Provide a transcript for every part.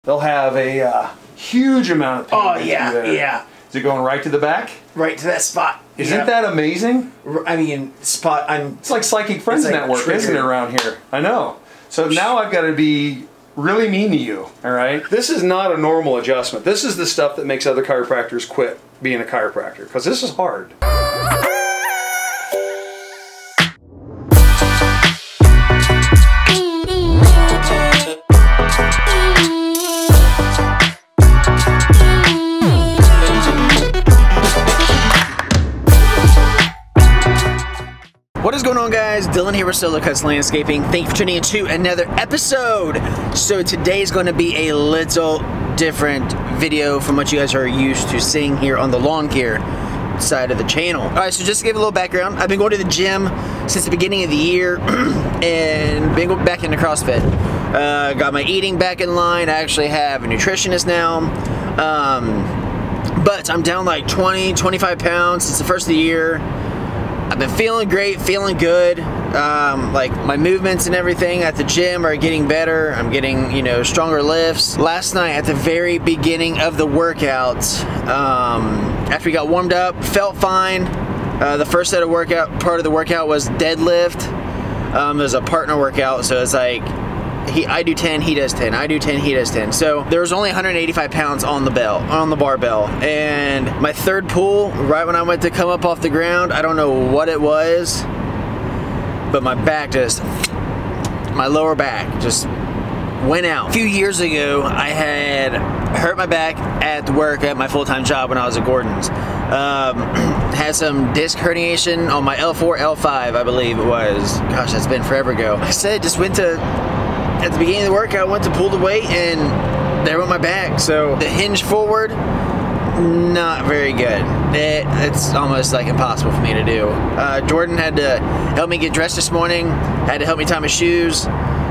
They'll have a huge amount of pain. Oh, yeah, yeah. Is it going right to the back? Right to that spot. Isn't that amazing? I mean, It's like Psychic Friends Network, isn't it, around here? I know. So now I've got to be really mean to you, all right? This is not a normal adjustment. This is the stuff that makes other chiropractors quit being a chiropractor, because this is hard. What is going on, guys? Dylan here with Solo Cuts Landscaping. Thank you for tuning in to another episode. So today is going to be a little different video from what you guys are used to seeing here on the lawn care side of the channel. Alright, so just to give a little background, I've been going to the gym since the beginning of the year and been going back into CrossFit. Got my eating back in line. I actually have a nutritionist now. But I'm down like 20-25 pounds since the first of the year. I've been feeling great, feeling good. Like my movements and everything at the gym are getting better. I'm getting, you know, stronger lifts. Last night at the very beginning of the workout, after we got warmed up, felt fine. The first set of part of the workout was deadlift. It was a partner workout, so it's like I do 10, he does 10, I do 10, he does 10. So there was only 185 pounds on the barbell. And my third pull, right when I went to come up off the ground, I don't know what it was, but my lower back just went out. A few years ago, I had hurt my back at work at my full-time job when I was at Gordon's. Had some disc herniation on my L4, L5, I believe it was. Gosh, that's been forever ago. Like I said, just went to, at the beginning of the workout, I went to pull the weight and there went my back. So the hinge forward, not very good. It's almost like impossible for me to do. Jordan had to help me get dressed this morning, had to help me tie my shoes,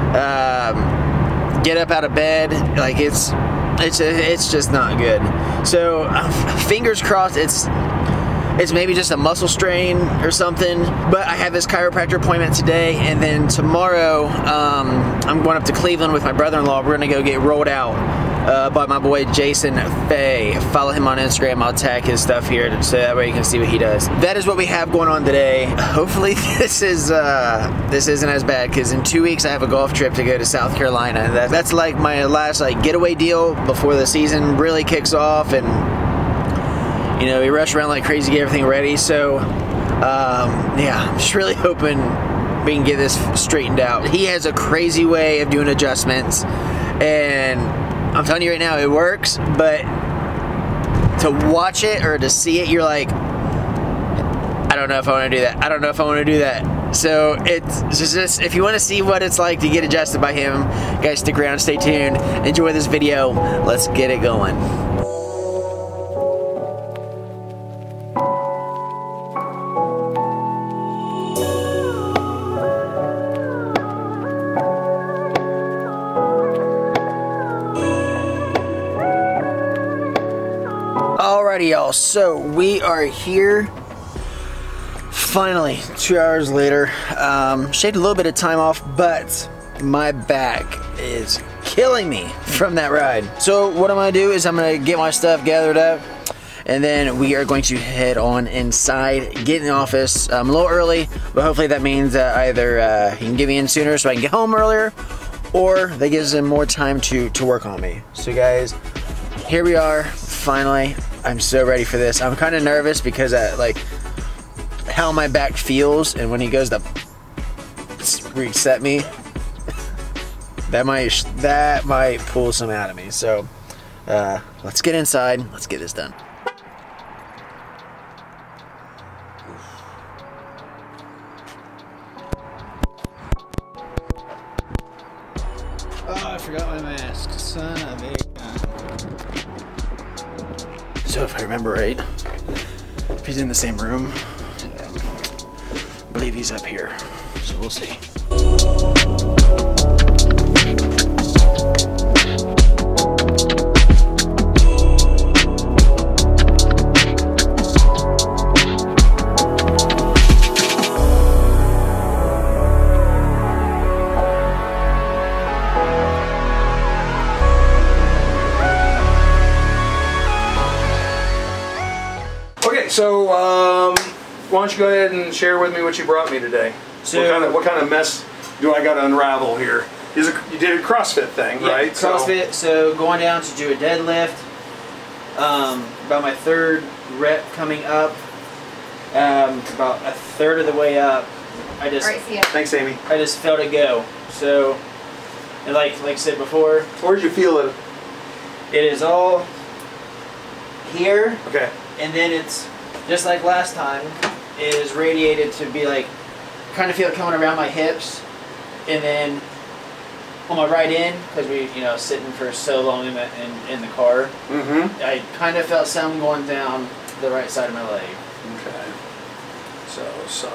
get up out of bed. Like it's just not good. So fingers crossed it's maybe just a muscle strain or something, but I have this chiropractor appointment today, and then tomorrow I'm going up to Cleveland with my brother-in-law. We're gonna go get rolled out by my boy Jason Fay. Follow him on Instagram. I'll tag his stuff here so that way you can see what he does. That is what we have going on today. Hopefully this isn't as bad, because in 2 weeks I have a golf trip to go to South Carolina. That's like my last getaway deal before the season really kicks off, and you know, we rush around like crazy to get everything ready. So yeah, I'm just really hoping we can get this straightened out. He has a crazy way of doing adjustments, and I'm telling you right now, it works, but to watch it or to see it, you're like, I don't know if I want to do that. I don't know if I want to do that. So it's just, if you want to see what it's like to get adjusted by him, guys, stick around, stay tuned, enjoy this video. Let's get it going. Alrighty, y'all, so we are here finally 2 hours later. Shaved a little bit of time off, but my back is killing me from that ride. So what I'm gonna do is I'm gonna get my stuff gathered up, and then we are going to head on inside, get in the office. I'm a little early, but hopefully that means that either he can get me in sooner so I can get home earlier, or that gives him more time to work on me. So guys, here we are, finally. I'm so ready for this. I'm kind of nervous because like how my back feels, and when he goes to reset me, that might pull some out of me. So let's get inside. Let's get this done. Oh, I forgot my mask. Son of a gun. So if I remember right, if he's in the same room, I believe he's up here, so we'll see. so why don't you go ahead and share with me what you brought me today? So what kind of mess do I got to unravel here? You did a CrossFit thing, right? CrossFit. So going down to do a deadlift. About my third rep coming up. About a third of the way up, I just thanks, Amy. I just felt it go. So, and like I said before, where did you feel it? It is all here. Okay. And then it's just like last time. It is radiated to be like, kind of feel it coming around my hips, and then on my right end, because we, sitting for so long in the car. Mm-hmm. I kind of felt some going down the right side of my leg. Okay. So.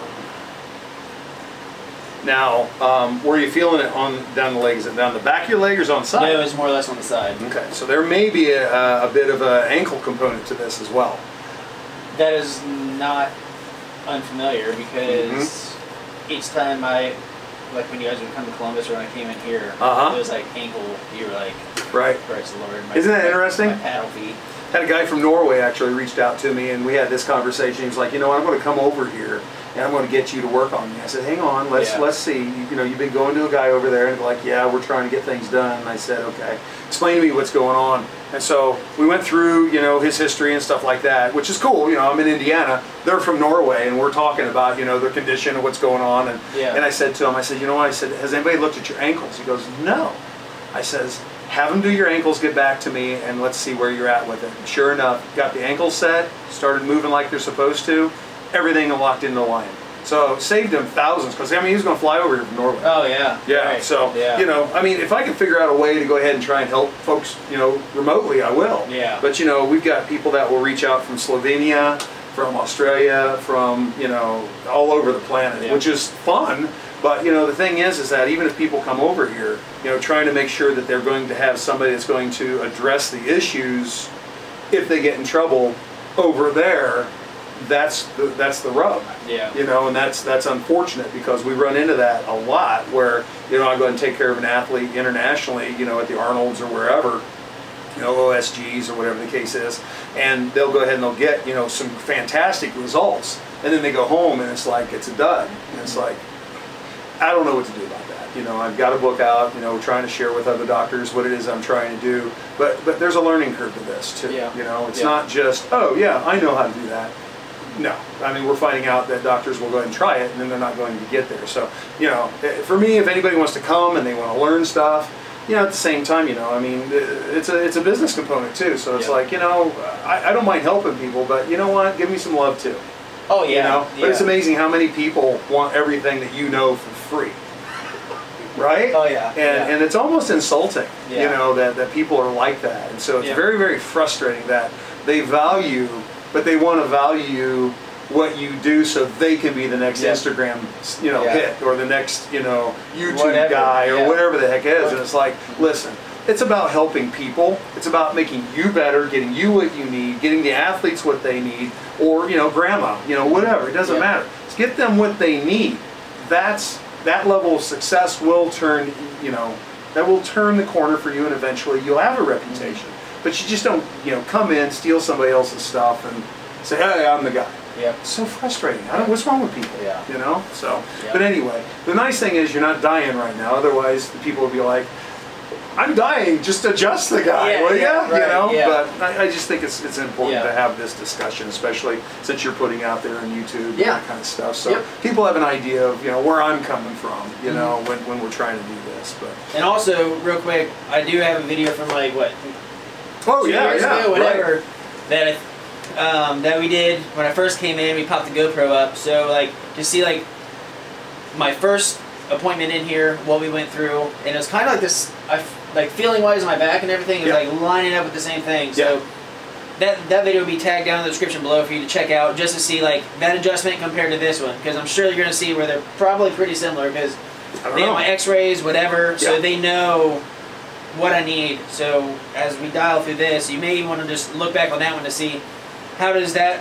Now, where are you feeling it down the leg? Is it down the back of your leg or is it on the side? No, it's more or less on the side. Okay. So there may be a bit of an ankle component to this as well. That is not unfamiliar because each time like when you guys would come to Columbus or when I came in here, it was like ankle, you were like, right. Praise the Lord. Isn't that interesting? My paddle feet. Had a guy from Norway actually reached out to me and we had this conversation. He was like, you know what, I'm going to come over here and I'm going to get you to work on me. I said, hang on, let's see. You've been going to a guy over there and like, yeah, we're trying to get things done. And I said, okay, explain to me what's going on. And so we went through, his history and stuff like that, which is cool. I'm in Indiana. They're from Norway, and we're talking about, their condition and what's going on. And I said to him, I said, you know what? I said, has anybody looked at your ankles? He goes, no. I says, have them do your ankles, get back to me, and let's see where you're at with it. And sure enough, got the ankles set, started moving like they're supposed to, everything locked into line. So saved him thousands, because he was going to fly over here from Norway. Oh yeah. Yeah. Right. So if I can figure out a way to go ahead and try and help folks, remotely, I will. Yeah. But we've got people that will reach out from Slovenia, from Australia, from all over the planet, which is fun. But the thing is that even if people come over here, trying to make sure that they're going to have somebody that's going to address the issues if they get in trouble over there. That's the rub. Yeah. And that's unfortunate because we run into that a lot where I go ahead and take care of an athlete internationally, at the Arnold's or wherever, OSGs or whatever the case is, and they'll go ahead and they'll get some fantastic results, and then they go home and it's like it's a dud, and it's like I don't know what to do about that. I've got a book out, trying to share with other doctors what it is I'm trying to do, but there's a learning curve to this too. Yeah. It's not just, oh yeah, I know how to do that. No, we're finding out that doctors will go ahead and try it, and then they're not going to get there. So, for me, if anybody wants to come and they want to learn stuff, at the same time, it's a business component too. So it's like, I don't mind helping people, but you know what? Give me some love too. Oh yeah. But it's amazing how many people want everything that for free. Right? Oh yeah. And it's almost insulting, that people are like that. And so it's very, very frustrating that they value. But they want to value what you do so they can be the next Instagram, hit, or the next, YouTube guy, or whatever the heck it is. And it's like, listen, it's about helping people. It's about making you better, getting you what you need, getting the athletes what they need, or grandma, whatever. It doesn't matter. Just get them what they need. That level of success will turn, that will turn the corner for you, and eventually you'll have a reputation. But you just don't, come in, steal somebody else's stuff, and say, hey, I'm the guy. Yeah. It's so frustrating. What's wrong with people? Yeah. So, but anyway, the nice thing is you're not dying right now. Otherwise, the people will be like, I'm dying. Just adjust the guy, will you? But I just think it's important to have this discussion, especially since you're putting out there on YouTube and that kind of stuff. So people have an idea of where I'm coming from, when we're trying to do this. But and also, real quick, I do have a video from like what. 2 years ago, whatever, that we did when I first came in. We popped the GoPro up, so like to see like my first appointment in here, what we went through, and it was kind of like this, like feeling wise in my back and everything, it was like lining up with the same thing. So that video will be tagged down in the description below for you to check out, just to see like that adjustment compared to this one, because I'm sure you're going to see where they're probably pretty similar, because they have my X-rays, whatever, so they know what I need. So as we dial through this, you may want to just look back on that one to see how does that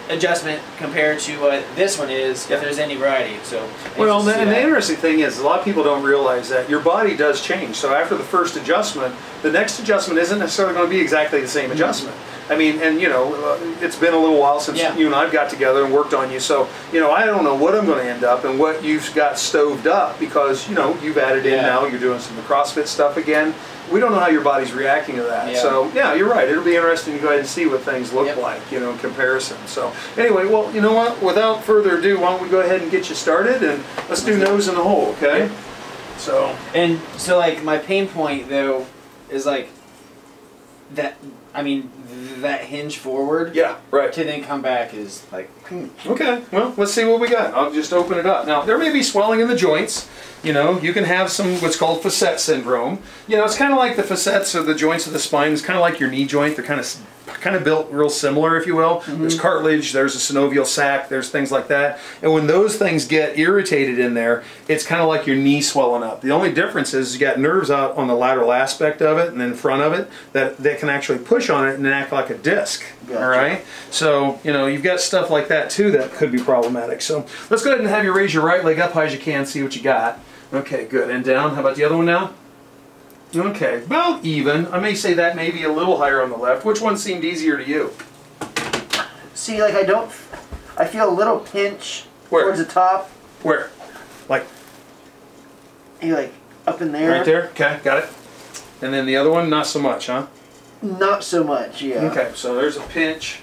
adjustment compared to what this one is, if there's any variety. So well, and the interesting thing is, a lot of people don't realize that your body does change. So after the first adjustment, the next adjustment isn't necessarily going to be exactly the same adjustment. I mean, and you know, it's been a little while since you and I've got together and worked on you, so you know, I don't know what I'm going to end up and what you've got stoved up, because you know, you've added in now, you're doing some of the CrossFit stuff again. We don't know how your body's reacting to that. So yeah, you're right. It'll be interesting to go ahead and see what things look like, you know, in comparison. So anyway, well, you know what? Without further ado, why don't we go ahead and get you started, and let's do nose in the hole, okay? So like my pain point though is like that. I mean, that hinge forward. Yeah, right. To then come back is like. Okay, well, let's see what we got. I'll just open it up. Now, there may be swelling in the joints. You know, you can have some what's called facet syndrome. You know, it's kind of like the facets of the joints of the spine. It's kind of like your knee joint. They're kind of built real similar, if you will. There's cartilage, there's a synovial sac, there's things like that. And when those things get irritated in there, it's kind of like your knee swelling up. The only difference is you got nerves out on the lateral aspect of it and in front of it that can actually push on it and act like a disc. Gotcha. All right? So, you know, you've got stuff like that too that could be problematic. So let's go ahead and have you raise your right leg up high as you can, see what you got. Okay, good. And down. How about the other one now? Okay, about even. I may say that maybe a little higher on the left. Which one seemed easier to you? See, like I feel a little pinch towards the top. Where? Like? Like up in there. Right there? Okay, got it. And then the other one, not so much, huh? Not so much, yeah. Okay, so there's a pinch.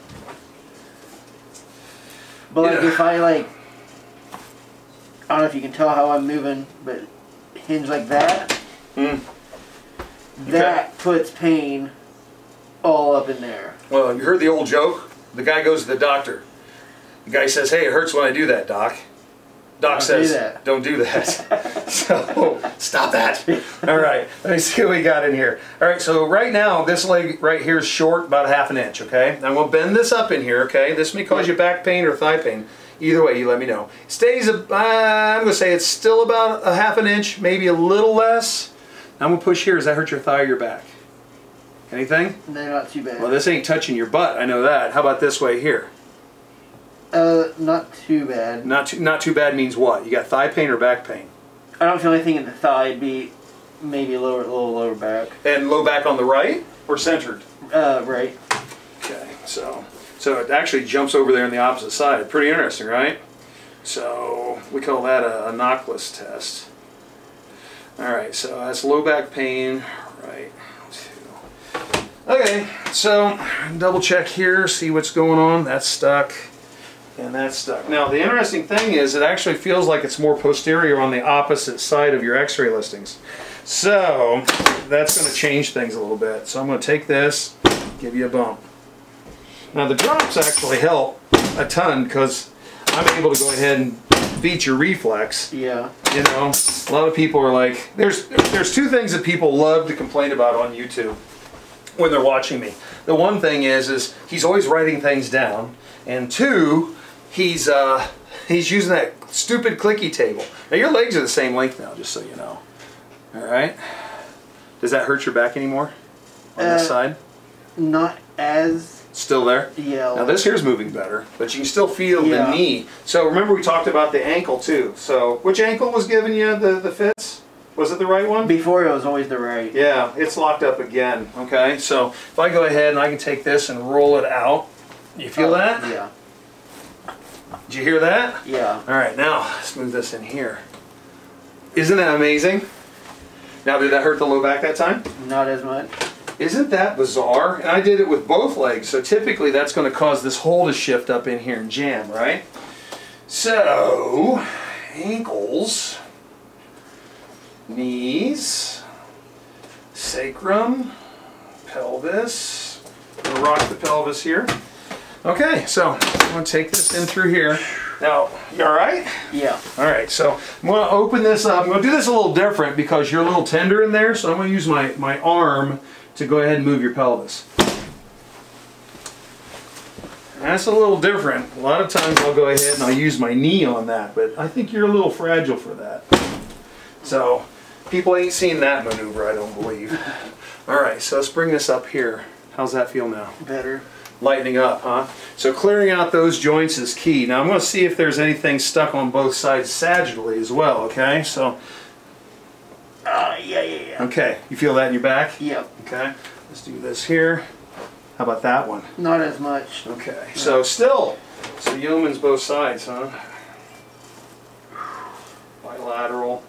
But like if I like, I don't know if you can tell how I'm moving, but hinge like that. That puts pain all up in there. Well, you heard the old joke? The guy goes to the doctor. The guy says, hey, it hurts when I do that, doc. Doc says, don't do that. So, stop that. All right, let me see what we got in here. All right, so right now, this leg right here is short, about 1/2 inch, okay? Now, we'll bend this up in here, okay? This may cause you back pain or thigh pain. Either way, you let me know. Stays, I'm going to say it's still about 1/2 inch, maybe a little less. I'm going to push here. Does that hurt your thigh or your back? Anything? No, not too bad. Well, this ain't touching your butt. I know that. How about this way here? Not too bad. Not too bad means what? You got thigh pain or back pain? I don't feel anything in the thigh. It'd be maybe a little lower back. And low back on the right or centered? Right. Okay, so it actually jumps over there on the opposite side. Pretty interesting, right? So we call that a knockless test. All right, so that's low back pain, right? Okay, so double check here, see what's going on. That's stuck, and that's stuck. Now, the interesting thing is it actually feels like it's more posterior on the opposite side of your x-ray listings. So that's going to change things a little bit. So I'm going to take this, give you a bump. Now, the drops actually help a ton because I'm able to go ahead and beat your reflex. Yeah. You know, a lot of people are like, there's two things that people love to complain about on YouTube when they're watching me. The one thing is he's always writing things down, and two, he's using that stupid clicky table. Now your legs are the same length now, just so you know. All right. Does that hurt your back anymore on this side? Not as. Still there? Yeah. Now this here's moving better, but you can still feel the knee. So remember we talked about the ankle too. So which ankle was giving you the fits? Was it the right one? Before it was always the right. Yeah, it's locked up again. Okay, so if I go ahead and I can take this and roll it out, you feel that? Yeah. Did you hear that? Yeah. All right, now let's move this in here. Isn't that amazing? Now, did that hurt the low back that time? Not as much. Isn't that bizarre? And I did it with both legs, so typically that's going to cause this hole to shift up in here and jam, right? So, ankles, knees, sacrum, pelvis. I'm going to rock the pelvis here. Okay, so I'm going to take this in through here. Now, you all right? Yeah. All right, so I'm going to open this up. I'm going to do this a little different because you're a little tender in there, so I'm going to use my arm to go ahead and move your pelvis. That's a little different. A lot of times I'll go ahead and I'll use my knee on that, but I think you're a little fragile for that. So people ain't seen that maneuver, I don't believe. All right, so let's bring this up here. How's that feel now? Better. lightening up, huh? So clearing out those joints is key. Now I'm going to see if there's anything stuck on both sides sagittally as well, okay? So, yeah. okay, you feel that in your back? Yep. Okay, let's do this here. How about that one? Not as much. Okay, so still, so yeoman's both sides, huh? Bilateral.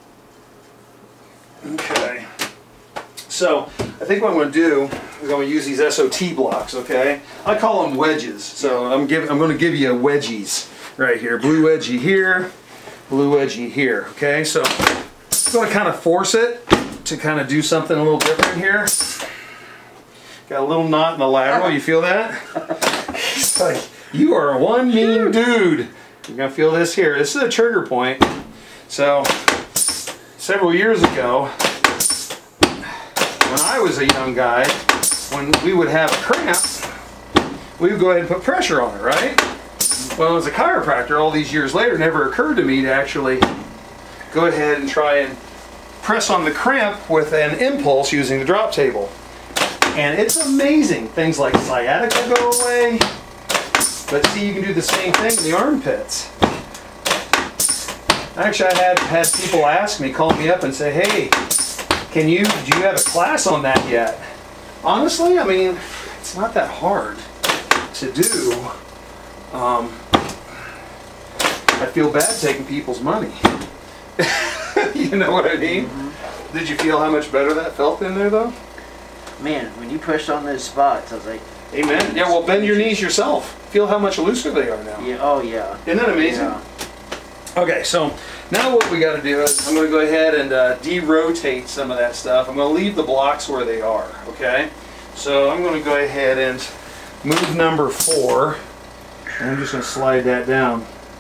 Okay. So, I think what I'm going to do is I'm going to use these SOT blocks, okay? I call them wedges. So I'm going to give you wedgies right here. Blue wedgie here, blue wedgie here, okay? So I'm going to kind of force it to kind of do something a little different here. Got a little knot in the lateral, you feel that? It's like, you are one mean dude. You're going to feel this here. This is a trigger point. So, several years ago, when I was a young guy, when we would have a cramp, we would go ahead and put pressure on it, right? Well, as a chiropractor, all these years later, it never occurred to me to actually go ahead and try and press on the cramp with an impulse using the drop table. And it's amazing. Things like sciatica go away. But see, you can do the same thing in the armpits. Actually, I had people ask me, call me up and say, hey, do you have a class on that yet? Honestly, I mean, it's not that hard to do. I feel bad taking people's money. You know what I mean? Mm-hmm. Did you feel how much better that felt in there, though? Man, when you pushed on those spots, I was like, amen. Yeah, well, bend your knees yourself. Feel how much looser they are now. Yeah. Oh, yeah. Isn't that amazing? Yeah. Okay, so now what we got to do is I'm going to go ahead and de-rotate some of that stuff. I'm going to leave the blocks where they are, okay? So I'm going to go ahead and move number 4, and I'm just going to slide that down.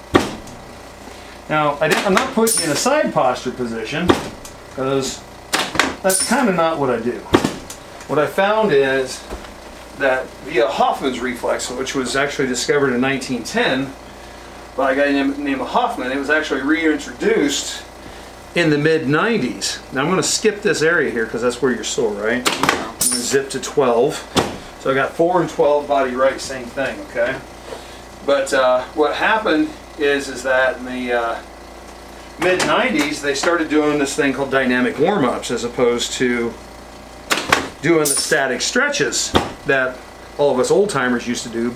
Now, I'm not putting you in a side posture position, because that's kind of not what I do. What I found is that via Hoffman's reflex, which was actually discovered in 1910, by a guy named Hoffman, it was actually reintroduced in the mid-90s. Now I'm going to skip this area here because that's where you're sore, right? I'm going to zip to 12. So I got 4 and 12 body right, same thing, okay? But what happened is that in the mid-90s, they started doing this thing called dynamic warm-ups as opposed to doing the static stretches that all of us old-timers used to do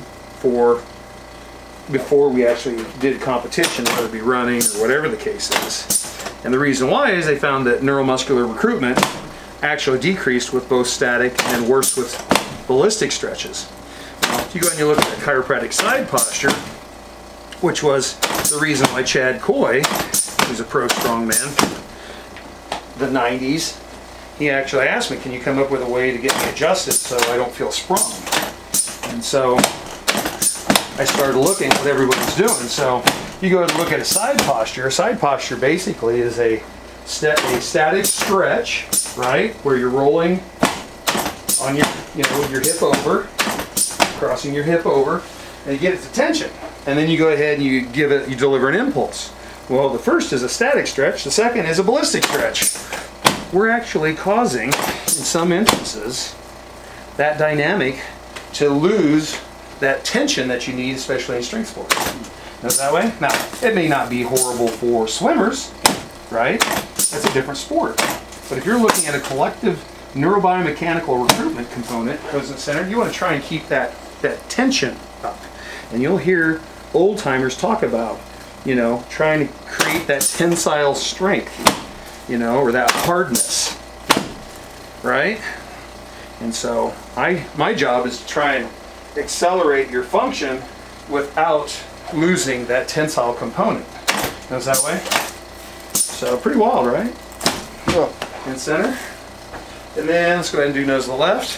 before we actually did competition, whether it be running or whatever the case is. And the reason why is they found that neuromuscular recruitment actually decreased with both static and worse with ballistic stretches. Now, if you go and you look at the chiropractic side posture, which was the reason why Chad Coy, who's a pro strongman, the 90s, he actually asked me, can you come up with a way to get me adjusted so I don't feel sprung? And so I started looking at what everybody's doing. So you go and look at a side posture. A side posture basically is a static stretch, right? Where you're rolling on your, with your hip over, crossing your hip over, and you get its attention. And then you go ahead and you deliver an impulse. Well, the first is a static stretch. The second is a ballistic stretch. We're actually causing, in some instances, that dynamic to lose that tension that you need, especially in strength sports. Is that way? Now, it may not be horrible for swimmers, right? That's a different sport. But if you're looking at a collective neurobiomechanical recruitment component, goes in the center, you want to try and keep that tension up. And you'll hear old timers talk about, trying to create that tensile strength, or that hardness, right? And so my job is to try and accelerate your function without losing that tensile component. Goes that way? So pretty wild, right? Cool. In center. And then let's go ahead and do nose to the left.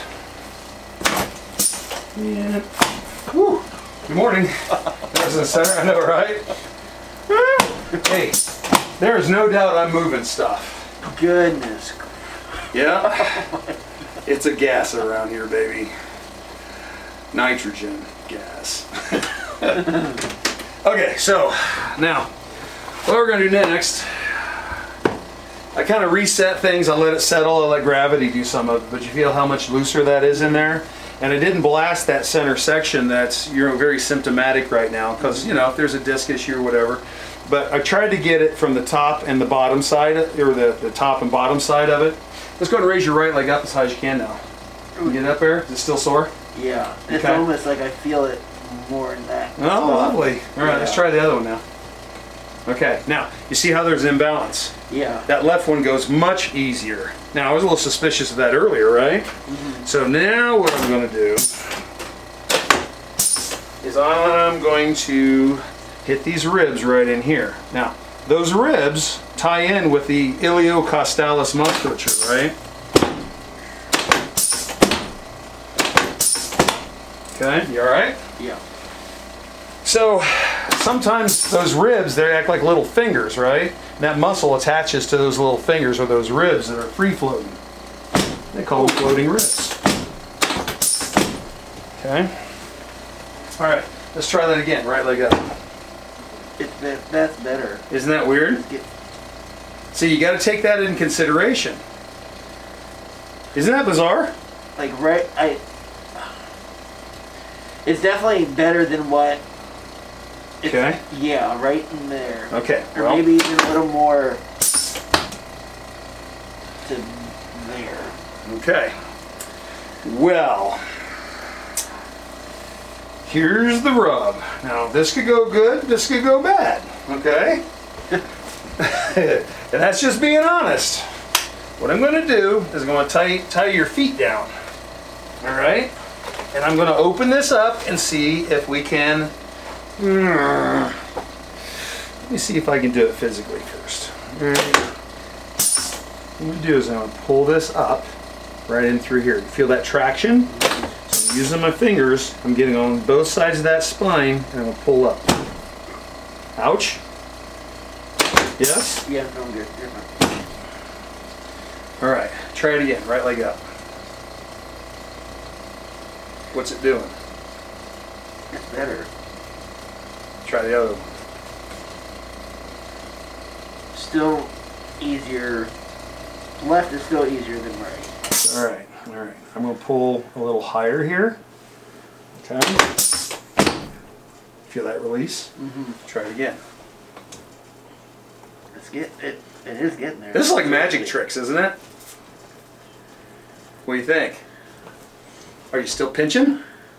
And whew, good morning. Nose in the center, I know, right? Hey, there is no doubt I'm moving stuff. Goodness. Yeah. It's a gas around here, baby. Nitrogen gas. Okay, so now what we're going to do next I kind of reset things. I let it settle. I let gravity do some of it. But you feel how much looser that is in there? And I didn't blast that center section that's, you know, very symptomatic right now because, you know, if there's a disc issue or whatever. But I tried to get it from the top and the bottom side, or the top and bottom side of it. Let's go ahead and raise your right leg up as high as you can now. Can you get up there? Is it still sore? Yeah. It's okay. almost like I feel it more in that. Oh, lovely. All right, let's try the other one now. Okay, now, you see how there's imbalance? Yeah. That left one goes much easier. Now, I was a little suspicious of that earlier, right? Mm-hmm. So now what I'm going to do is I'm going to hit these ribs right in here. Now, those ribs tie in with the iliocostalis musculature, right? Okay, you all right? Yeah. So sometimes those ribs, they act like little fingers, right? And that muscle attaches to those little fingers or those ribs that are free floating. They call them floating ribs. Okay. All right, let's try that again. Right leg up. That's better. Isn't that weird? See, you got to take that into consideration. Isn't that bizarre? Like it's definitely better than what. Okay. Yeah, right in there. Okay. Or maybe even a little more to there. Okay. Well, here's the rub. Now, this could go good, this could go bad. Okay? And that's just being honest. What I'm going to do is I'm going to tie your feet down. All right? And I'm going to open this up and see if we can. Let me see if I can do it physically first. What I'm going to do is I'm going to pull this up right in through here. You feel that traction? So I'm using my fingers. I'm getting on both sides of that spine and I'm going to pull up. Ouch. Yes? Yeah, no, I'm good. You're fine. All right, try it again. Right leg up. What's it doing? It's better. Try the other one. Still easier. Left is still easier than right. All right, all right. I'm going to pull a little higher here. Okay. Feel that release? Mm-hmm. Try it again. It is getting there. This is like magic tricks, isn't it? What do you think? Are you still pinching?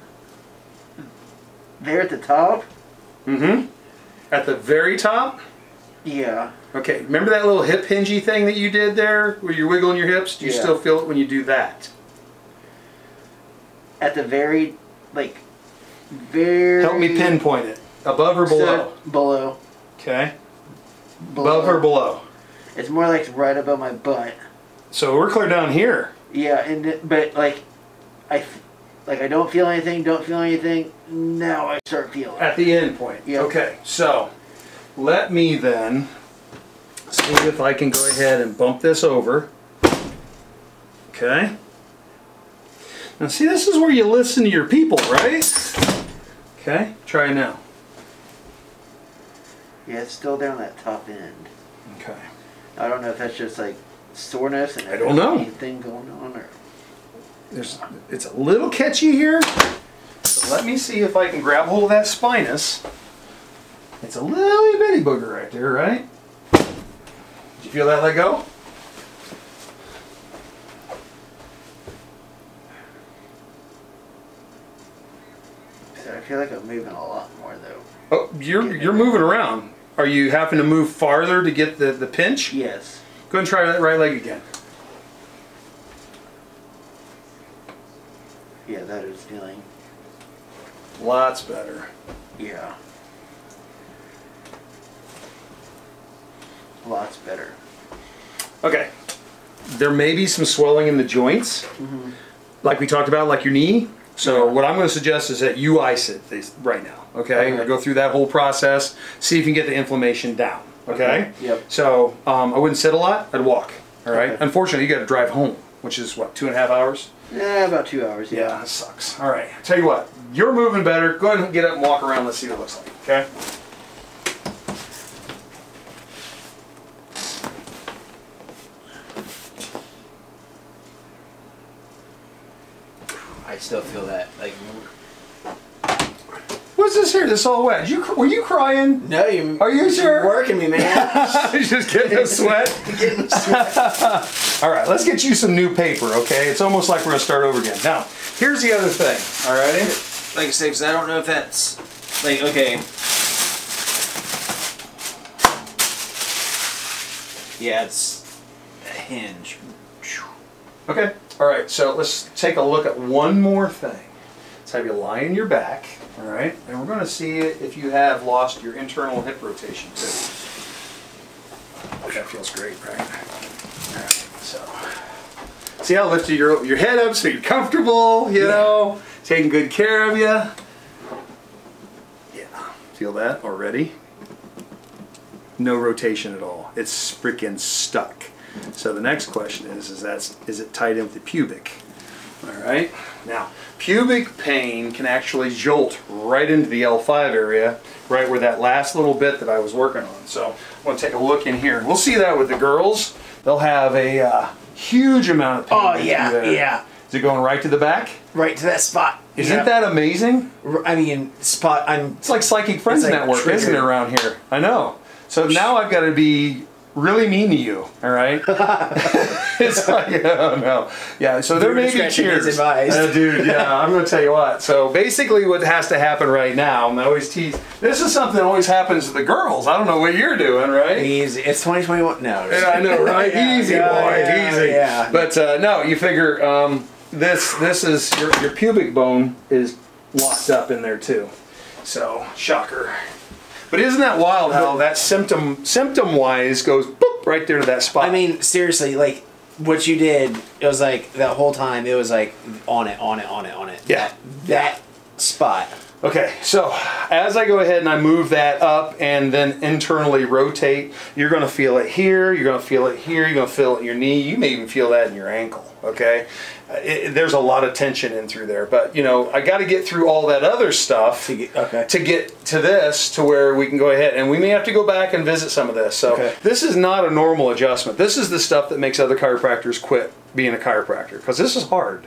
There at the top? Mm-hmm. At the very top? Yeah. Okay, remember that little hip hingy thing that you did there where you're wiggling your hips? Do you still feel it when you do that? At the very, like, very... Help me pinpoint it. Above or below? Below. Okay. Below. Above or below? It's more like right above my butt. So we're clear down here. Yeah, but like I don't feel anything. Now I start feeling. At the end point. Yep. Okay, so let me then see if I can go ahead and bump this over. Okay. Now see, this is where you listen to your people, right? Okay, try it now. Yeah, it's still down that top end. Okay. I don't know if that's just like soreness and I don't know. anything going on, or it's a little catchy here. So let me see if I can grab hold of that spinous. It's a little bitty booger right there, right? Did you feel that let go? I feel like I'm moving a lot more though. Oh, you're moving around. Are you having to move farther to get the pinch? Yes. Go ahead and try that right leg again. Yeah, that is feeling. Lots better. Yeah. Lots better. Okay. There may be some swelling in the joints, like we talked about, like your knee. So what I'm going to suggest is that you ice it right now. Okay. We'll go through that whole process. See if you can get the inflammation down. Okay. Yep. So I wouldn't sit a lot. I'd walk. All right. Okay. Unfortunately, you got to drive home, which is what, 2.5 hours. Yeah, about 2 hours. Yeah, that sucks. All right. Tell you what, you're moving better. Go ahead and get up and walk around. Let's see what it looks like. Okay. I still feel that. Like, what's this here? This is all wet. Were you crying? No, you. Are you sure? You're working me, man. Just getting a sweat. Getting a sweat. All right, let's get you some new paper, okay? It's almost like we're gonna start over again. Now, here's the other thing. All righty. Like I say, because I don't know if that's like okay. Yeah, it's a hinge. Okay. All right. So let's take a look at one more thing. Let's have you lie on your back. All right, and we're going to see if you have lost your internal hip rotation too. That feels great, right? All right, so see how I lifted your head up so you're comfortable, you know, taking good care of you. Yeah, feel that already? No rotation at all. It's freaking stuck. So the next question is it tied in with the pubic? All right. Now, pubic pain can actually jolt right into the L5 area, right where that last little bit that I was working on. So I'm going to take a look in here. We'll see that with the girls. They'll have a huge amount of pain. Oh, yeah, yeah. Is it going right to the back? Right to that spot. Isn't that amazing? I mean, it's like Psychic Friends Network, isn't it, around here? I know. So now I've got to be really mean to you, all right? It's like, oh no. Yeah, so there may be cheers. Dude, yeah, I'm going to tell you what. So basically what has to happen right now, and I always tease, this is something that always happens to the girls. I don't know what you're doing, right? Easy. It's 2021. No. Yeah, I know, right? Yeah, easy, boy, easy. Yeah. But no, you figure this is, your pubic bone is locked up in there too. So, shocker. But isn't that wild how that symptom-wise goes boop, right there to that spot? I mean, seriously, like, what you did, it was like, that whole time, it was like, on it. Yeah. That spot. Okay, so as I go ahead and I move that up and then internally rotate, you're going to feel it here, you're going to feel it here, you're going to feel it in your knee, you may even feel that in your ankle, okay? There's a lot of tension in through there, but you know, I got to get through all that other stuff to get to this, to where we can go ahead, and we may have to go back and visit some of this. So this is not a normal adjustment. This is the stuff that makes other chiropractors quit being a chiropractor, because this is hard.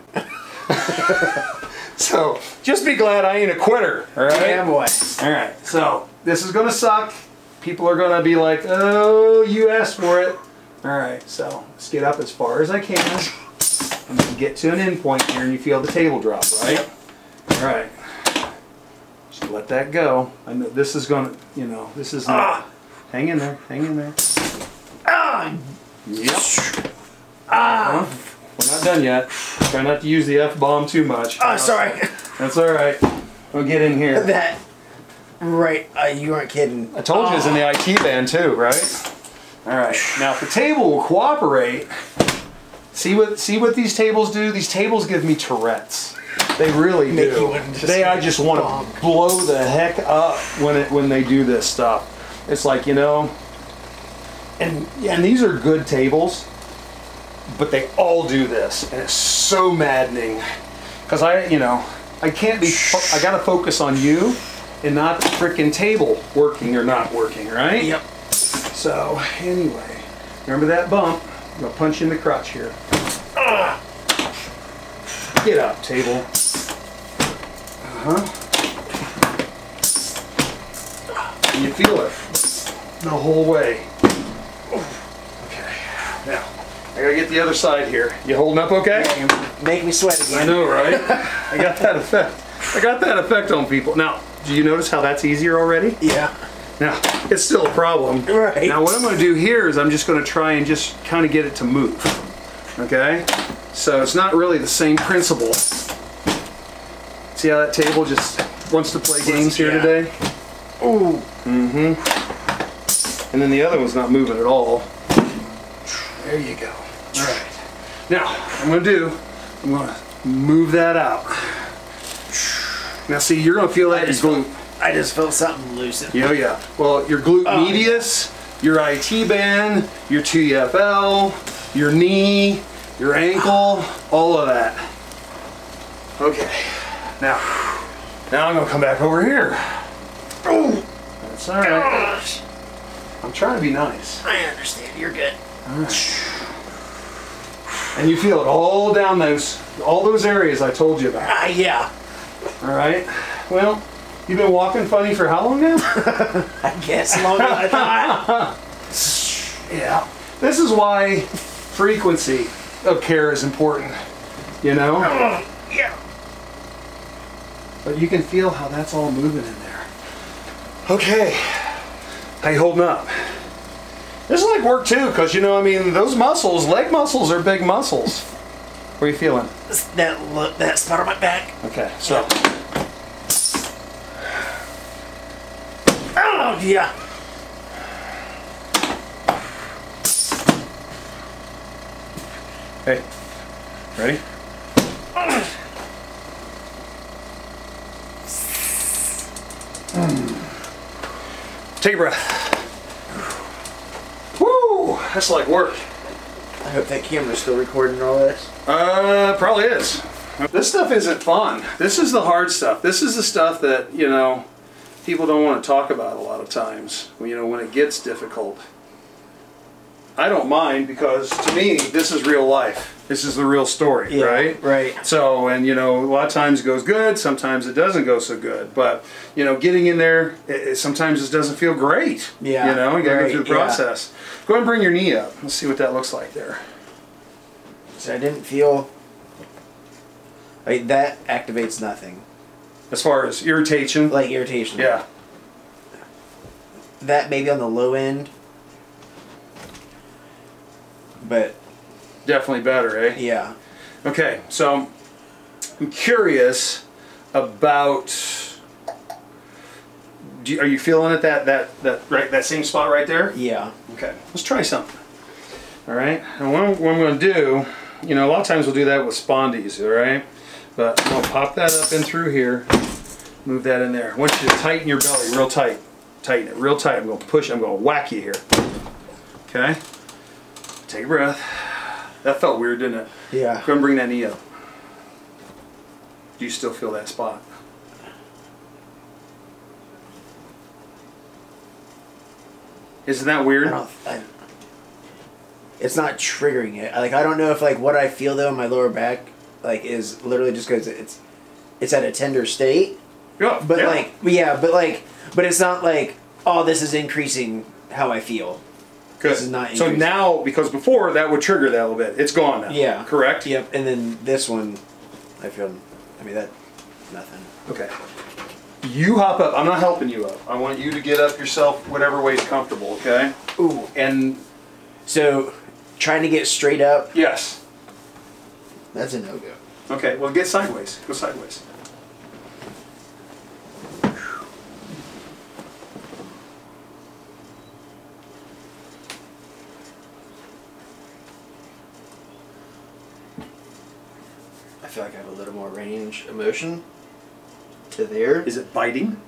So just be glad I ain't a quitter, all right? Yeah, boy. All right, so this is going to suck. People are going to be like, oh, you asked for it. All right, so let's get up as far as I can. And then get to an end point here and you feel the table drop, right? Yep. All right. Just let that go. I know this is going to, you know, this is not. Hang in there, hang in there. Yep. We're not done yet. Try not to use the F-bomb too much. Oh, sorry. That's all right. We'll get in here. That, right, you weren't kidding. I told you it's in the IT band too, right? All right. Now, if the table will cooperate, see what these tables do? These tables give me Tourette's. They really do. I just want to blow the heck up when they do this stuff. It's like, you know, and these are good tables, but they all do this, and it's so maddening because I can't be. I got to focus on you and not the freaking table working or not working, right? Yep. So anyway, remember that bump? I'm gonna punch you in the crotch here. Get up, table. You feel it the whole way. Okay. Now, I gotta get the other side here. You holding up okay? Yeah, you make me sweat again. I know, right? I got that effect. I got that effect on people. Now, do you notice how that's easier already? Yeah. Now, it's still a problem. Right. Now, what I'm going to do here is I'm just going to try and just kind of get it to move. Okay? So it's not really the same principle. See how that table just wants to play games here today? Ooh. And then the other one's not moving at all. There you go. All right. Now, what I'm going to move that out. Now, see, you're going to feel that in your glute. I just felt something loosen. Yeah. Well, your glute medius, your IT band, your TFL, your knee, your ankle, all of that. Okay. Now I'm going to come back over here. That's all right. I'm trying to be nice. I understand. You're good. All right. And you feel it all down all those areas I told you about. Yeah. All right. Well, you've been walking funny for how long now? I guess longer than I thought. Yeah. This is why frequency of care is important, you know? Yeah. But you can feel how that's all moving in there. Okay. How you holding up? This is like work too, because you know, I mean, those muscles, leg muscles are big muscles. What are you feeling? That spot on my back. Okay, so. Oh, yeah. Hey, ready? Take a breath. Woo! That's like work. I hope that camera's still recording all this. Probably is. This stuff isn't fun. This is the hard stuff. This is the stuff that, you know, people don't want to talk about a lot of times, you know, when it gets difficult. I don't mind because to me, this is real life. This is the real story, right? Right. So, and you know, a lot of times it goes good, sometimes it doesn't go so good. But, you know, getting in there, sometimes it doesn't feel great. Yeah. You know, you gotta go through the process. Go ahead and bring your knee up. Let's see what that looks like there. So I didn't feel, like, that activates nothing. As far as irritation? Like irritation. Yeah. That maybe on the low end. But Definitely better, eh? yeah. Okay, so I'm curious about. Are you feeling it? That same spot right there? Yeah. Okay, let's try something. All right, and what I'm going to do, you know, a lot of times we'll do that with spondies, all right? But I'm going to pop that up in through here, move that in there. I want you to tighten your belly real tight. Tighten it real tight. I'm going to push, I'm going to whack you here. Okay? Take a breath. That felt weird, didn't it? Yeah. Go ahead and bring that knee up. Do you still feel that spot? Isn't that weird? It's not triggering it. Like, I don't know if, like, what I feel though in my lower back, like, is literally just because it's at a tender state. Yeah. But yeah. but it's not like, oh, this is increasing how I feel. Good. This is not so increasing. now, because before that would trigger that a little bit. It's gone now. Yeah. Correct? Yep. And then this one, I feel, I mean, nothing. Okay. You hop up. I'm not helping you up. I want you to get up yourself whatever way is comfortable, okay? Ooh. And So, trying to get straight up, yes. that's a no-go. Okay, well get sideways. Go sideways. I feel like I have a little more range of motion to there. Is it biting?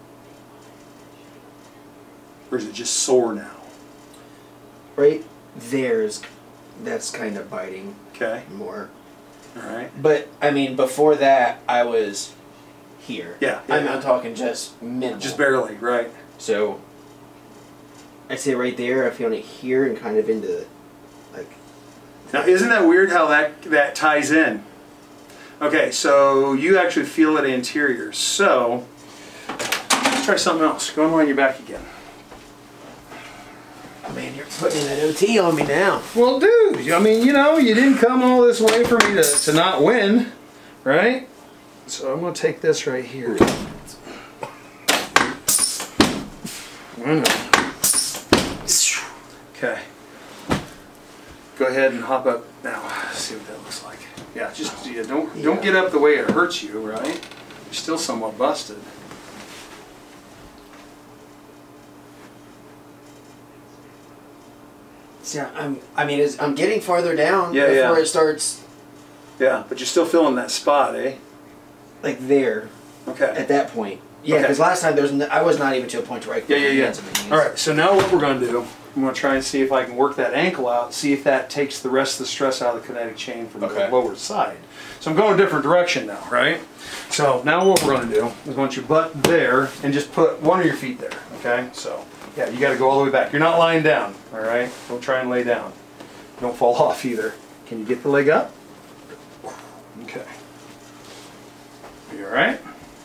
Or is it just sore now? Right that's kind of biting Okay. more. Alright. But, I mean, before that, I was here. Yeah. I'm talking just minimal. Just barely, right. So, I'd say right there, I feel it here and kind of into, like... Now isn't that weird how that ties in? Okay, so you actually feel it anterior. So, let's try something else. Go and lie on your back again. Man, you're putting that OT on me now. Well, dude, I mean, you know, you didn't come all this way for me to not win, right? So I'm going to take this right here. Okay. Go ahead and hop up now. Let's see what that looks like. Yeah, just don't get up the way it hurts you, right? You're still somewhat busted. See, I'm getting farther down before it starts. Yeah, but you're still feeling that spot, eh? Like there. Okay. At that point. Yeah, because last time I was not even to a point where I could put my hands on my knees. All right, so now what we're going to do, I'm going to try and see if I can work that ankle out, see if that takes the rest of the stress out of the kinetic chain from the lower side. So I'm going a different direction now, right? So now what we're going to do is I want you butt there and just put one of your feet there, okay? So, yeah, you got to go all the way back. You're not lying down, all right? Don't try and lay down. Don't fall off either. Can you get the leg up? Okay. You all right?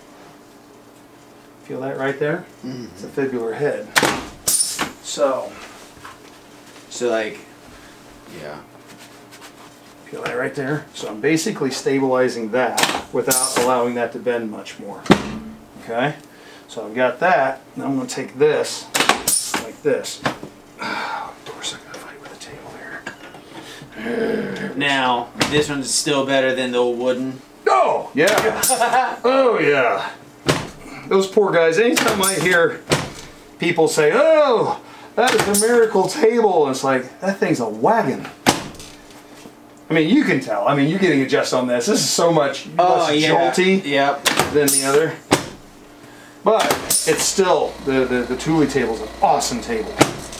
Feel that right there? Mm-hmm. It's a fibular head. So like, yeah. Feel that right there? So I'm basically stabilizing that without allowing that to bend much more. Okay? So I've got that. Now I'm going to take this like this. Of course, I'm going to fight with the table here. Now, this one's still better than the old wooden. Oh, yeah. Oh, yeah. Those poor guys, anytime I hear people say, oh, that is a miracle table, it's like, that thing's a wagon. I mean, you can tell. I mean, you're getting adjusted on this. This is so much less jolty than the other. But it's still, the Thule table's an awesome table.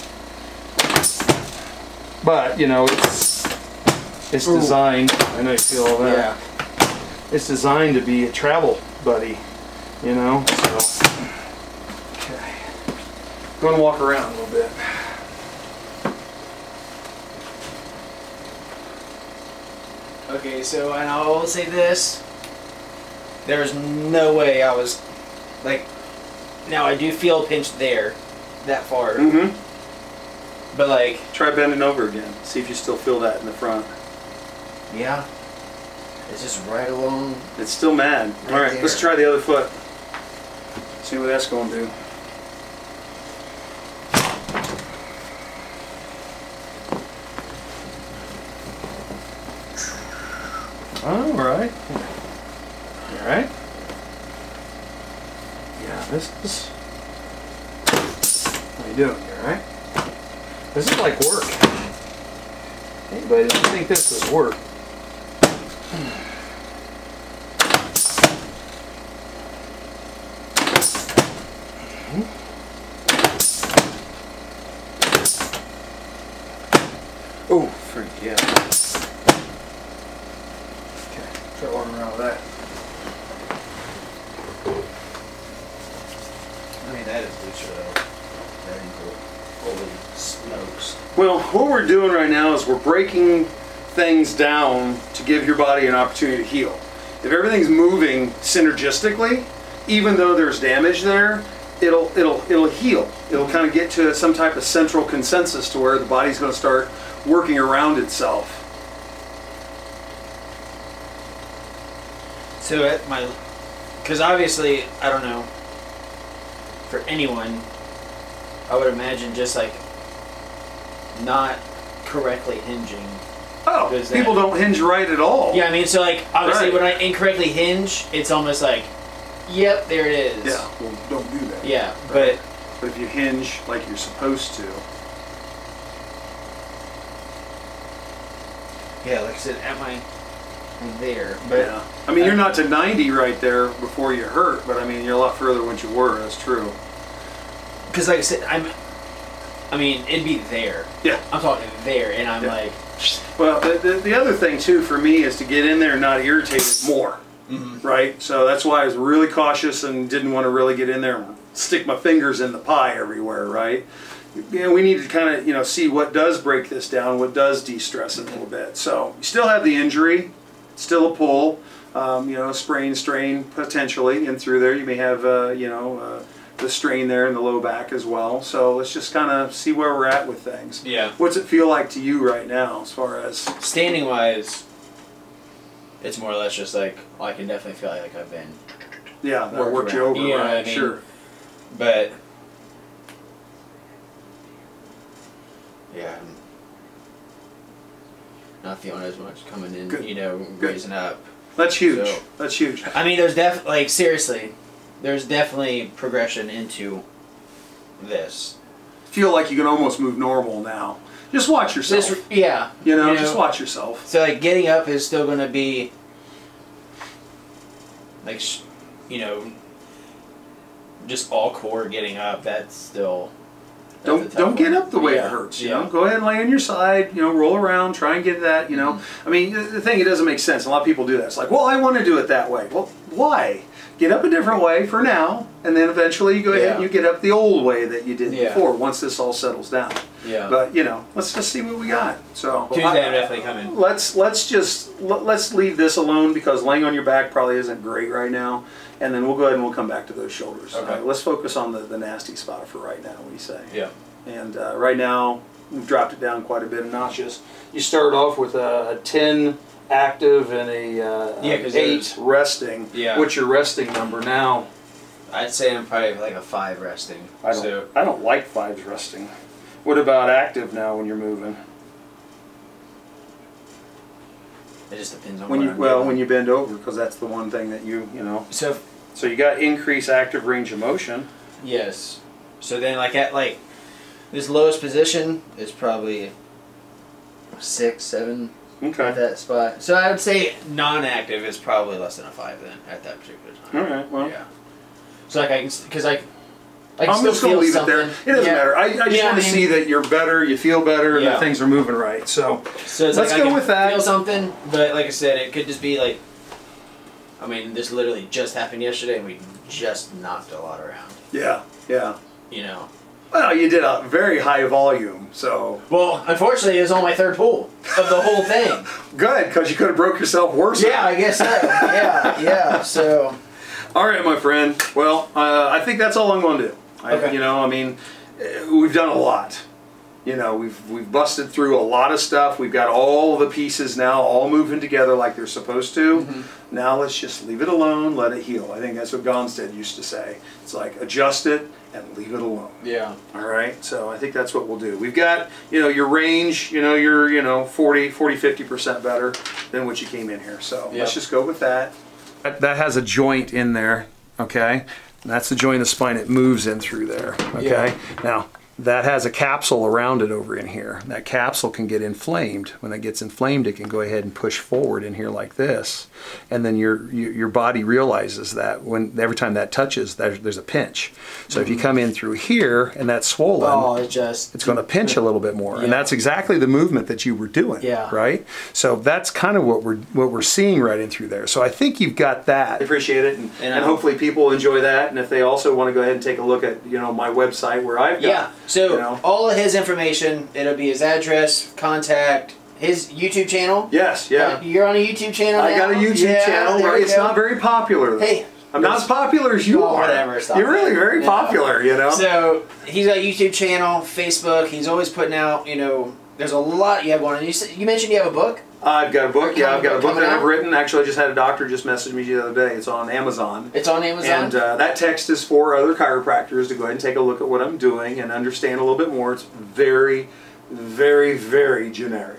But, you know, it's designed, I know you feel all that. Yeah. It's designed to be a travel buddy, you know? So, okay. Going to walk around a little bit. Okay, so, and I will say this, there's no way I was, like, now I do feel a pinch there, that far. Mm-hmm. But like... Try bending over again. See if you still feel that in the front. Yeah. It's just right along. It's still mad. Right. Alright, let's try the other foot. See what that's going to do. Alright. Alright. Yeah, this... How you doing? You alright? This is like work. Anybody doesn't think this is work? Oh, freak, yeah. Okay, try walking around with that. I mean, that is looser though. That ankle. Holy smokes. Well, what we're doing right now is we're breaking things down to give your body an opportunity to heal. If everything's moving synergistically, even though there's damage there, it'll heal. It'll kind of get to some type of central consensus to where the body's going to start working around itself. So at my, because obviously, I don't know, for anyone, I would imagine just like not correctly hinging. Oh, people don't hinge right at all. Yeah, I mean, so like obviously when I incorrectly hinge, it's almost like, yep, there it is. Yeah, well, don't do that. Yeah, right. But if you hinge like you're supposed to. Yeah, like I said, I'm there, but yeah. I mean, you're not to 90 right there before you hurt, but I mean, you're a lot further than what you were. That's true. Because like I said, I mean, it'd be there. Yeah. I'm talking there, and I'm like... Well, the other thing, too, for me is to get in there and not irritate it more. Mm-hmm. Right? So that's why I was really cautious and didn't want to really get in there and stick my fingers in the pie everywhere, right? You know, we need to kind of, you know, see what does break this down, what does de-stress it a little bit. So you still have the injury, still a pull, you know, sprain, strain potentially in through there. You may have, you know, the strain there in the low back as well. So let's just kind of see where we're at with things. Yeah. What's it feel like to you right now as far as... Standing wise, it's more or less just like, well, I can definitely feel like I've been... Yeah, that worked you over, you know right? I mean? Sure. But... yeah, I'm not feeling as much coming in, you know, raising up. That's huge. So, that's huge. I mean, there's like, seriously, there's definitely progression into this. Feel like you can almost move normal now. Just watch yourself. Yeah. You know, just watch yourself. So, like, getting up is still going to be, like, you know, just all core getting up, that's still... Don't get up the way it hurts, you know. Go ahead and lay on your side, you know, roll around, try and get that, you know. I mean, the thing, it doesn't make sense. A lot of people do that. It's like, well, I want to do it that way. Well, why? Get up a different way for now, and then eventually you go ahead and you get up the old way that you did before once this all settles down. Yeah. But you know, let's just see what we got. So Tuesday I'm definitely coming. Let's leave this alone because laying on your back probably isn't great right now, and then we'll go ahead and we'll come back to those shoulders. Okay. Let's focus on the nasty spot for right now. What do you say? Yeah. And right now we've dropped it down quite a bit of notches. You started off with a 10 active and a 8 resting. Yeah. What's your resting number now? I'd say I'm probably like a 5 resting. I don't like 5s resting. What about active now when you're moving? It just depends on when you bend over, because that's the one thing that you know. So you got increased active range of motion. Yes. So then like at this lowest position is probably 6, 7. Okay. At that spot. So I would say non-active is probably less than a 5 then at that particular time. All right. Well. Yeah. So like I'm just gonna leave it there. It doesn't matter. I just want to see that you're better, you feel better, and that things are moving right. So it's let's go with that. Feel something, but like I said, it could just be like. I mean, this literally just happened yesterday, and we just knocked a lot around. Yeah. Yeah. You know. Well, you did a very high volume, so. Well, unfortunately, it was on my 3rd pull of the whole thing. Good, because you could have broke yourself worse. Yeah, I guess so. Yeah. So. All right, my friend. Well, I think that's all I'm going to do. Okay. You know, I mean, we've done a lot. You know, we've busted through a lot of stuff. We've got all the pieces now all moving together like they're supposed to. Mm-hmm. Now let's just leave it alone, let it heal. I think that's what Gonstead used to say. It's like adjust it and leave it alone. Yeah. All right. So I think that's what we'll do. We've got, you know, your range, you know, you're 40, 50% better than what you came in here. So let's just go with that. That has a joint in there, okay? And that's the joint of the spine. It moves in through there, okay? Yeah. Now, that has a capsule around it over in here. That capsule can get inflamed. When that gets inflamed, it can go ahead and push forward in here like this. And then your body realizes that every time that touches, there's a pinch. So if you come in through here and that's swollen, it's going to pinch a little bit more. And that's exactly the movement that you were doing, right? So that's kind of what we're seeing right in through there. So I think you've got that. I appreciate it, and hopefully people enjoy that. And if they also want to go ahead and take a look at my website where I've got So all of his information, it'll be his address, contact, his YouTube channel. Yes, yeah. You're on a YouTube channel now? I got a YouTube channel, right? It's not very popular, though. Hey. I'm not as popular as you are. Whatever, stop. You're really very popular, you know? So, he's got a YouTube channel, Facebook, he's always putting out, there's a lot you have going on. You mentioned you have a book? I've got a book, I've got a book that I've written. Actually, I just had a doctor just message me the other day. It's on Amazon. It's on Amazon? And that text is for other chiropractors to go ahead and take a look at what I'm doing and understand a little bit more. It's very, very, very generic.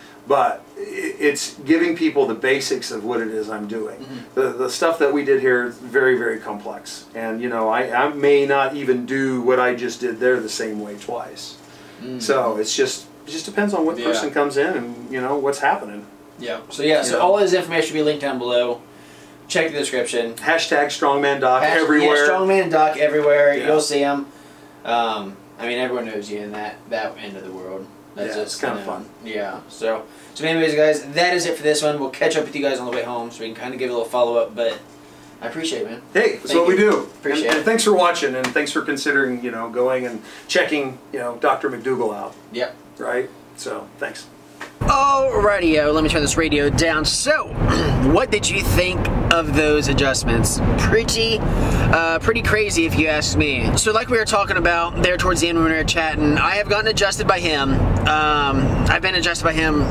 But it's giving people the basics of what it is I'm doing. Mm-hmm. The stuff that we did here is very, very complex. And, I may not even do what I just did there the same way twice. Mm-hmm. So it just depends on what person comes in and, what's happening. Yeah. So all his information will be linked down below. Check the description. Hashtag StrongmanDoc everywhere. Yeah, StrongmanDoc everywhere. Yeah. You'll see him. I mean, everyone knows you in that end of the world. That's just kind of fun. Yeah. So anyways, guys, that is it for this one. We'll catch up with you guys on the way home so we can kind of give a little follow-up, but I appreciate it, man. Hey, that's what we do. Appreciate it. And thanks for watching, and thanks for considering, going and checking, Dr. McDougle out. Yep. Right? So, thanks. Alrighty, let me turn this radio down. So, what did you think of those adjustments? Pretty crazy if you ask me. So like we were talking about there towards the end when we were chatting, I have gotten adjusted by him. I've been adjusted by him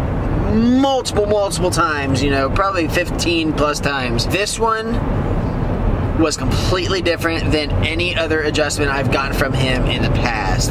multiple times, probably 15 plus times. This one was completely different than any other adjustment I've gotten from him in the past.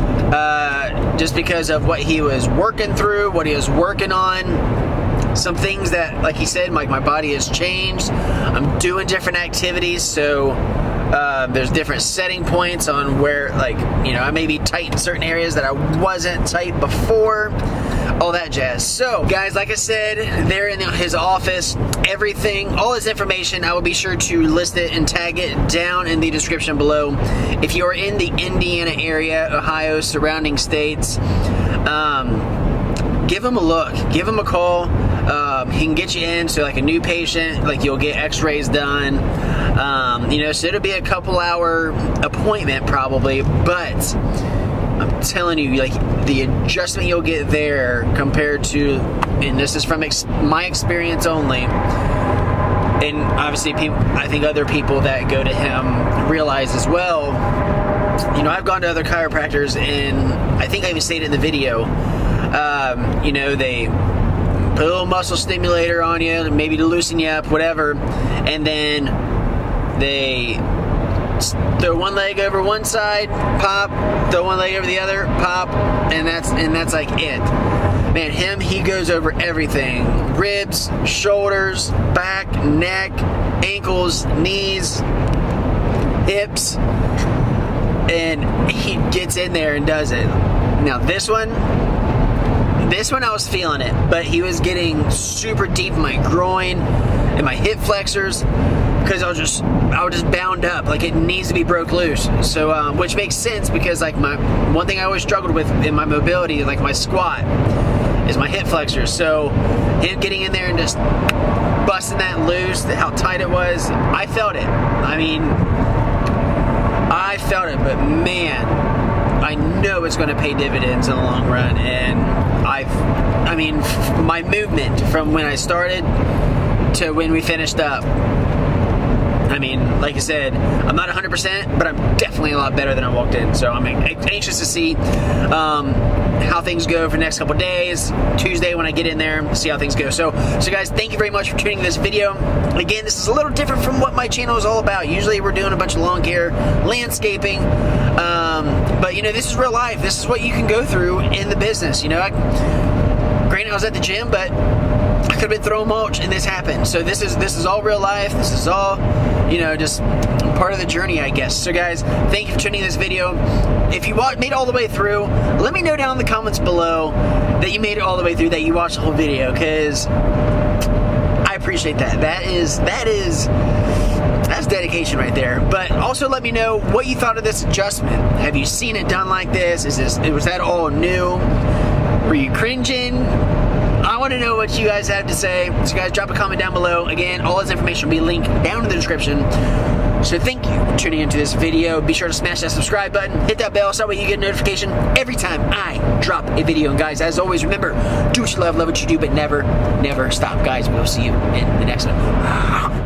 Just because of what he was working through, what he was working on, some things that, like he said, like my body has changed. I'm doing different activities, so there's different setting points on where, I may be tight in certain areas that I wasn't tight before. All that jazz. So, guys, like I said, there in his office, everything, all his information, I will be sure to list it and tag it down in the description below. If you're in the Indiana area, Ohio, surrounding states, give him a look. Give him a call. He can get you in, so like a new patient, like you'll get x-rays done. You know, so it'll be a couple-hour appointment probably, but I'm telling you, like, the adjustment you'll get there compared to, and this is from my experience only, and obviously I think other people that go to him realize as well. You know, I've gone to other chiropractors, and I think I even stated in the video, you know, they put a little muscle stimulator on you, maybe to loosen you up, whatever, and then they throw one leg over one side, pop, throw one leg over the other, pop, and that's like it. Man, he goes over everything. Ribs, shoulders, back, neck, ankles, knees, hips, and he gets in there and does it. Now this one I was feeling it, but he was getting super deep in my groin and my hip flexors, because I was just bound up, like it needs to be broke loose. So which makes sense, because like one thing I always struggled with in my mobility, like my squat, is my hip flexors. So him getting in there and just busting that loose, how tight it was, I felt it. I mean, I felt it, but man, I know it's going to pay dividends in the long run. And I mean, my movement from when I started to when we finished up, I mean, like I said, I'm not 100%, but I'm definitely a lot better than I walked in. So I'm anxious to see how things go for the next couple days. Tuesday when I get in there, see how things go. So guys, thank you very much for tuning in this video. Again, this is a little different from what my channel is all about. Usually we're doing a bunch of lawn care, landscaping, but you know, this is real life. This is what you can go through in the business. You know, granted I was at the gym, but I could have been throwing mulch and this happened. So this is all real life. This is all, you know, just part of the journey, I guess. So guys, thank you for tuning in this video. If you made it all the way through, let me know down in the comments below that you made it all the way through, that you watched the whole video, because I appreciate that. That's dedication right there. But also let me know what you thought of this adjustment. Have you seen it done like this? Was that all new? Were you cringing? I want to know what you guys have to say. So guys, drop a comment down below. Again, all this information will be linked down in the description. So thank you for tuning into this video. Be sure to smash that subscribe button, hit that bell so that way you get a notification every time I drop a video. And guys, as always, remember, do what you love what you do, but never, never stop. Guys, we'll see you in the next one.